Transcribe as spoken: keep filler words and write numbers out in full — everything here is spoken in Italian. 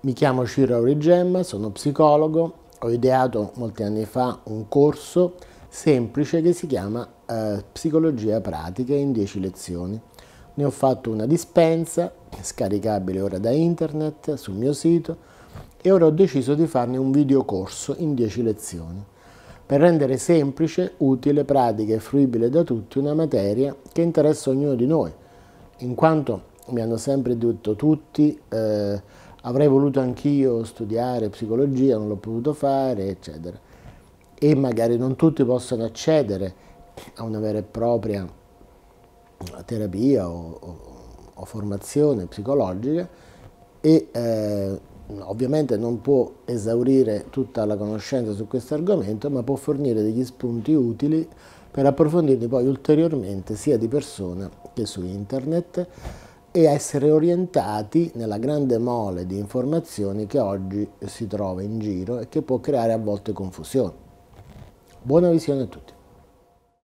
Mi chiamo Ciro Aurigemma, sono psicologo, ho ideato molti anni fa un corso semplice che si chiama eh, Psicologia pratica in dieci lezioni. Ne ho fatto una dispensa, scaricabile ora da internet, sul mio sito, e ora ho deciso di farne un videocorso in dieci lezioni, per rendere semplice, utile, pratica e fruibile da tutti una materia che interessa ognuno di noi, in quanto mi hanno sempre detto tutti eh, avrei voluto anch'io studiare psicologia, non l'ho potuto fare, eccetera. E magari non tutti possono accedere a una vera e propria terapia o, o, o formazione psicologica e eh, ovviamente non può esaurire tutta la conoscenza su questo argomento, ma può fornire degli spunti utili per approfondirli poi ulteriormente sia di persona che su internet e essere orientati nella grande mole di informazioni che oggi si trova in giro e che può creare a volte confusione. Buona visione a tutti.